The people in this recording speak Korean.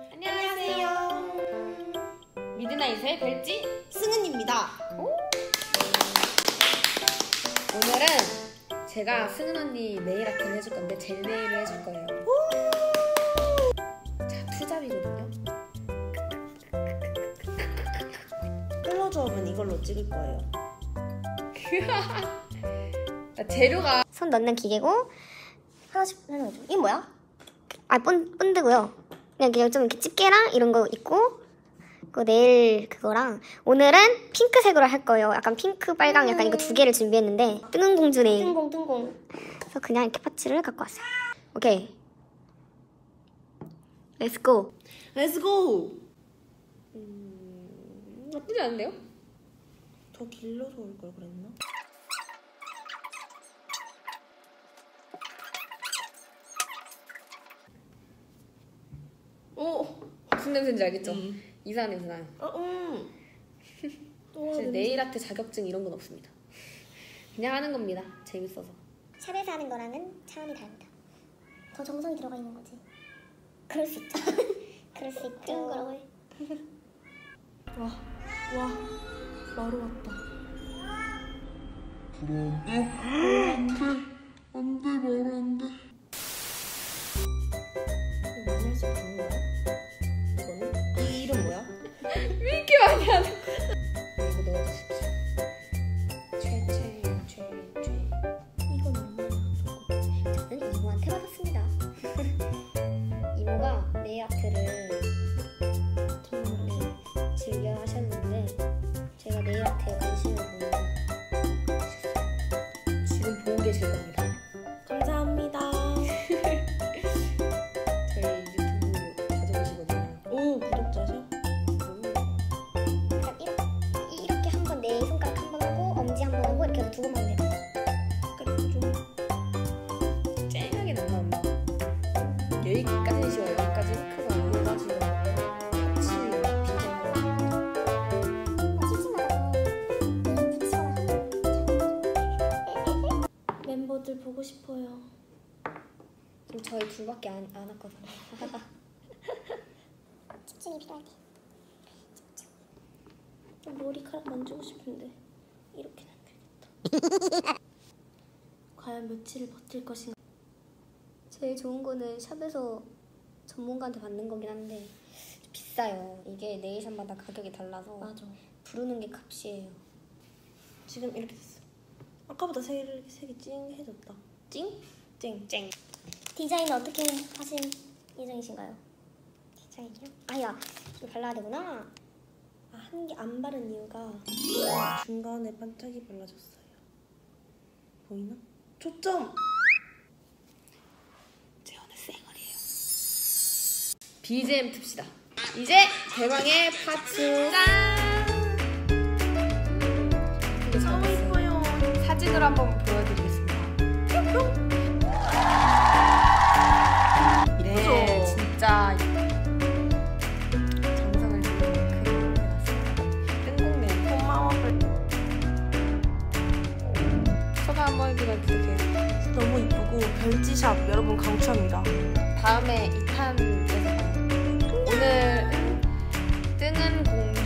안녕하세요. 미드나잇의 벨지 승은입니다. 오늘은 제가 승은 언니 네일 아트를 해줄 건데 젤 네일을 해줄 거예요. 자, 투잡이거든요. 컬러조 하면 이걸로 찍을 거예요. 재료가 손 넣는 기계고 하나씩 하는 거죠. 이게 뭐야? 아, 본드고요. 그냥 좀 이렇게 집게랑 이런 거 있고, 그 네일 그거랑 오늘은 핑크색으로 할 거예요. 약간 핑크, 빨강 약간 이거 두 개를 준비했는데 뜬공주 네일. 뜬공. 그래서 그냥 이렇게 파츠를 갖고 왔어요. 오케이. 렛츠고. 렛츠고! 나쁘지 않은데요? 더 길러서 올 걸 그랬나? 무슨 냄새인지 알겠죠? 이상한 냄새 나요. 제 네일 아트 자격증 이런 건 없습니다. 그냥 하는 겁니다. 재밌어서. 샵에서 하는 거랑은 차원이 다릅니다. 더 정성이 들어가 있는 거지. 그럴 수 있죠. 그럴 수 있죠. 그런 거라고 해. 와, 마루 왔다. 안 돼, 마루 안 돼. 이거 많이 할수 있는 거야? 이거는? 이 이름 뭐야? 왜 이렇게 많이 하는 거야? 이거 넣어주십시오. 이건 얼마야? 저는 이모한테 받았습니다. 이모가 네일 아트를 정말 즐겨 하셨는데 제가 네일 아트에 관심을 보이고 지금 보고 계실 겁니다. 감사합니다. 저희 유튜브 가져오시거든요. 오, 구독자셔? 이렇게 한 번 내 손가락 한 번 하고 엄지 한 번 하고 이렇게 해서 두 번만 해요. 그래, 좀. 쨍하게 남나온다. 여기까지는 쉬워요. 여기까지 크고 이어가지고 같이 비전으로 멤버들 보고 싶어요. 지금 저희 둘밖에 안 왔거든요. 집중이 필요할 때. 머리카락 만지고 싶은데 이렇게는 안 되겠다. 과연 며칠을 버틸 것인가? 제일 좋은 거는 샵에서 전문가한테 받는 거긴 한데 비싸요. 이게 네일샵마다 가격이 달라서. 맞아. 부르는 게 값이에요. 지금 이렇게 됐어. 아까보다 색이 찡해졌다. 찡? 찡. 디자인은 어떻게 하실 예정이신가요? 디자인이요? 아야, 좀 발라야 되구나. 한 개 안 바른 이유가 중간에 반짝이 발라줬어요. 보이나? 초점! 제 오늘 쌩얼이에요. BGM 틉시다. 이제 대망의 파츠 짠! 너무 이뻐요. 사진으로 한번 보여드리겠습니다. 네, 진짜 정성을 들이는 그림을 해놨습니다. 뜬공네. 고마워. 소감 한번 해주면 부탁해요. 너무 이쁘고 벨지샵 여러분 강추합니다. 다음에 2탄에서 봐요. 오늘은 뜨는 공주